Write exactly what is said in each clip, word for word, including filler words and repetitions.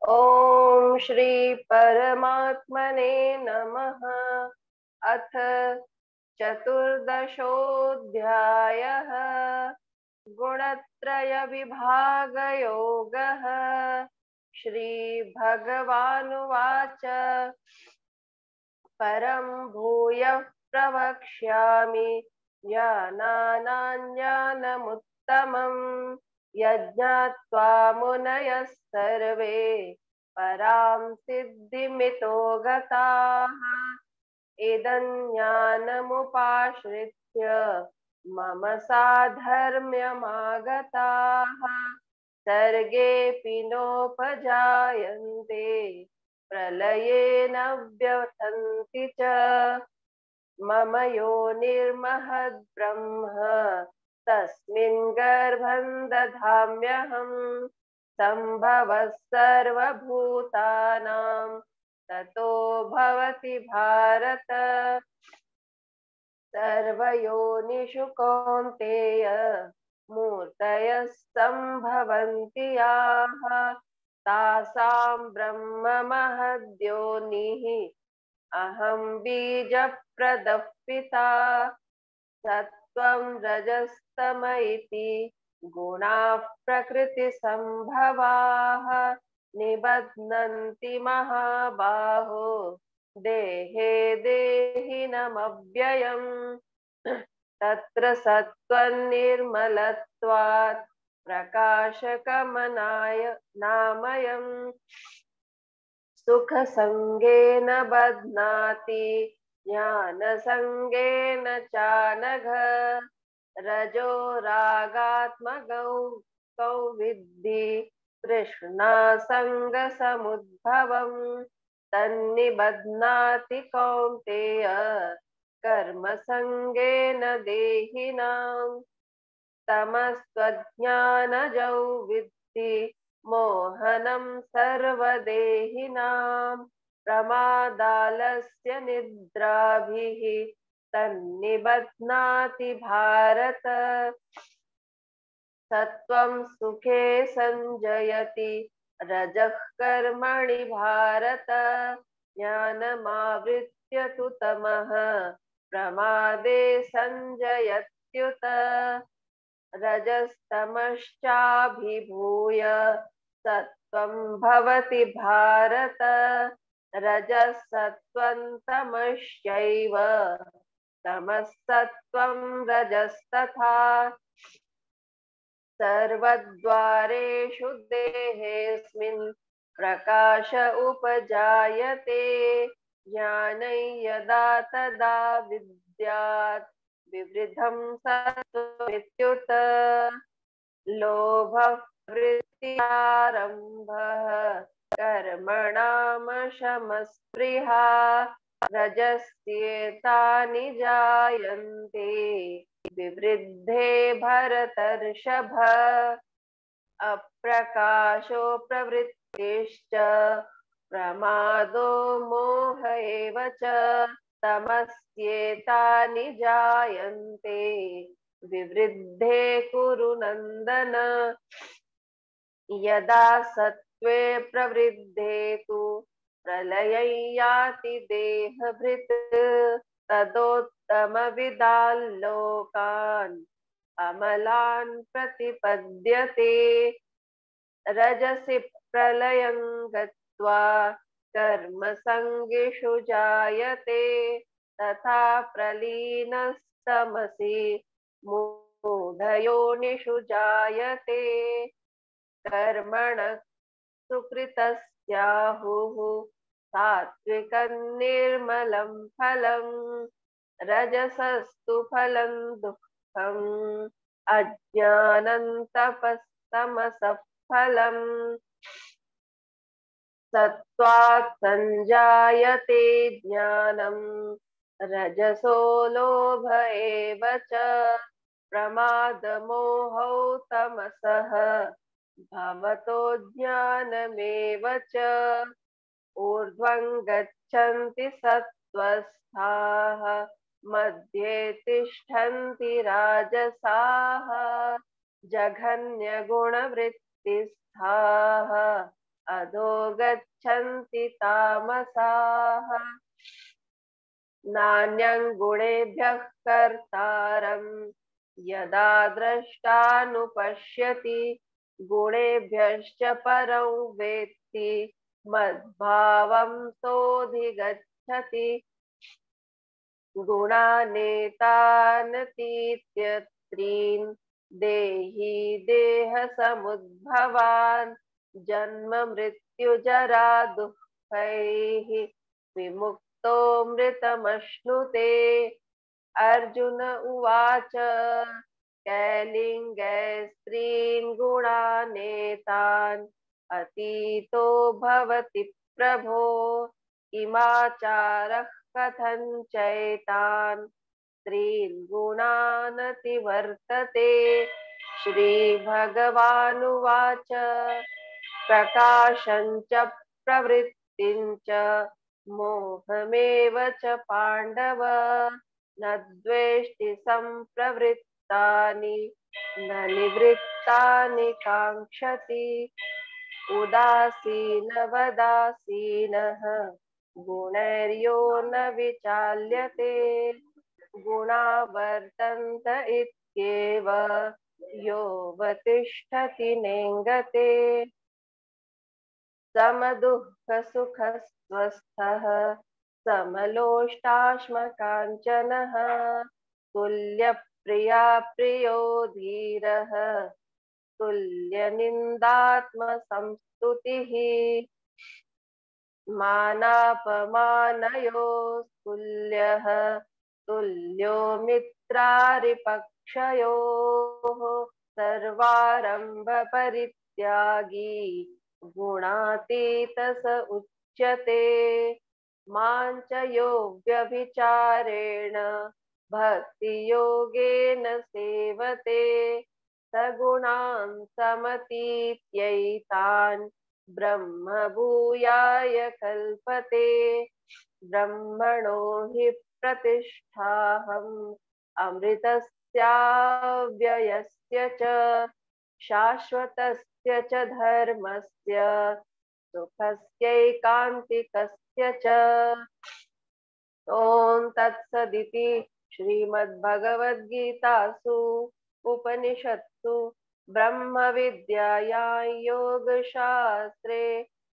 ओम श्री परमात्मने नमः। अथ चतुर्दशोऽध्यायः। गुणत्रय विभाग योगः। श्री भगवानुवाच परं भूयः प्रवक्ष्यामि ज्ञानानाञ्ज्ञानमुत्तमम् यज्ञात्वा मुनयः सर्वे परां सिद्धिमितो गताः। इदं ज्ञानमुपाश्रित्य मम साधर्म्यमागताः सर्गेऽपि नोपजायन्ते प्रलये न व्यथन्ति च। मम योनिर्महद्ब्रह्म तस्मिन् गर्भं दधाम्यहम् सम्भवः सर्वभूतानां ततो भवति भारत। सर्वयोनिषु कौन्तेय मूर्तयः सम्भवन्ति याः तासां ब्रह्म महद्योनिः अहं बीजप्रदः पिता। सत्त्वं रजस्तम इति गुणाः प्रकृतिसम्भवाः निबध्नन्ति महाबाहो देहे देहिनमव्ययम्। तत्र सत्त्वनिर्मलत्वात् प्रकाशकमनाय नामयम् सुखसङ्गेन बध्नाति ज्ञानसङ्गेन चानघ। रजो रागात्मकौ कौ विद्धि तृष्णासङ्गसमुद्भवम् तन्निबध्नाति कौन्तेय कर्मसङ्गेन देहिनाम्। तमस्त्वज्ञानजौ विद्धि मोहनं सर्वदेहिनां प्रमादालस्य निद्राभिः तन्निबध्नाति भारत। सत्त्वं सुखे संजयति रजः कर्मणि भारत ज्ञानमावृत्य तु तमः प्रमादे संजयत्युत। रजस्तमश्चाभिभूय सत्त्वं भवति भारत रजसत्त्वं तमश्चैव तमसत्त्वं रजस्तथा। सर्वद्वारेषु देहेऽस्मिन् प्रकाश उपजायते ज्ञानै यदा तदा विद्यात् विवृद्धं सत्त्वमित्युत। लोभः वृत्त्यारम्भः कर्मणामशमस्पृहा रजस्येतानि जायन्ते विवृद्धे भरतर्षभ। अप्रकाशो प्रवृत्तिश्च प्रमादो मोह एव च तमस्येतानि जायन्ते विवृद्धे कुरु नन्दन। यदा सत्त्वे प्रवृद्धे तु प्रलयं याति देहभृत् तदोत्तमविदान् लोकान् अमलान् प्रतिपद्यते। रजसि प्रलयं गत्वा कर्मसङ्गिषु जायते तथा प्रलीनस्तमसि मूढयोनिषु जायते। कर्मणः सुकृतस्याहुः सात्विकं निर्मलं फलं रजसस्तु फलं दुःखम् अज्ञानं तपस्तमसः फलम्। सत्त्वात् संजायते ज्ञानं रजसो लोभ एव च प्रमादमोहौ तमसः भवतो ज्ञानमेव च। ऊर्ध्वं गच्छन्ति सत्त्वस्थाः मध्ये तिष्ठन्ति राजसाः जघन्यगुणवृत्तिस्थाः अधो गच्छन्ति तामसाः नान्यं गुणेभ्यः कर्तारं यदा द्रष्टानुपश्यति गुणेभ्यश्च परं वेत्ति मद्भावं सोऽधिगच्छति गुणानेतानतीत्यत्रीन् देहि देहसमुद्भवान् जन्म मृत्युजरा दुःखैः विमुक्तो मृतमश्नुते अर्जुन उवाच कैलिङ्गै स्त्रीन् गुणानेतान् अतीतो भवति प्रभो किमाचारः कथं चैतान् स्त्रीन् गुणानतिवर्तते श्रीभगवानुवाच प्रकाशं च प्रवृत्तिं च मोहमेव च पाण्डव न द्वेष्टि सम्प्रवृत्तानि न निवृत्तानि काङ्क्षति उदासीनवदासीनः गुणैर्यो न विचाल्यते गुणा वर्तन्त इत्येव योऽवतिष्ठति नेङ्गते समदुःखसुखस्वस्थः समलोष्टाश्मकाञ्चनः तुल्यप्रिया प्रियो धीरः तुल्यनिन्दात्मसंस्तुतिः मानापमानयोस्तुल्यः तुल्यो मित्रारिपक्षयोः सर्वारम्भपरित्यागी गुणातीत स उच्यते मां च यो व्यभिचारेण भक्तियोगेन सेवते सगुणान् समतीत्यैतान् ब्रह्म भूयाय कल्पते ब्रह्मणो हि प्रतिष्ठाहम् अमृतस्याव्ययस्य च शाश्वतस्य च धर्मस्य सुखस्यैकान्तिकस्य च ॐ तत्सदिति श्रीमद्भगवद्गीतासु उपनिषत्सु ब्रह्मविद्यायां योगशास्त्रे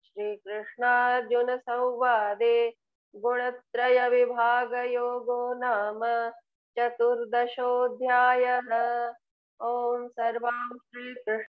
श्रीकृष्णार्जुनसंवादे गुणत्रयविभागयोगो नाम चतुर्दशोऽध्यायः। ॐ सर्वं श्रीकृष्ण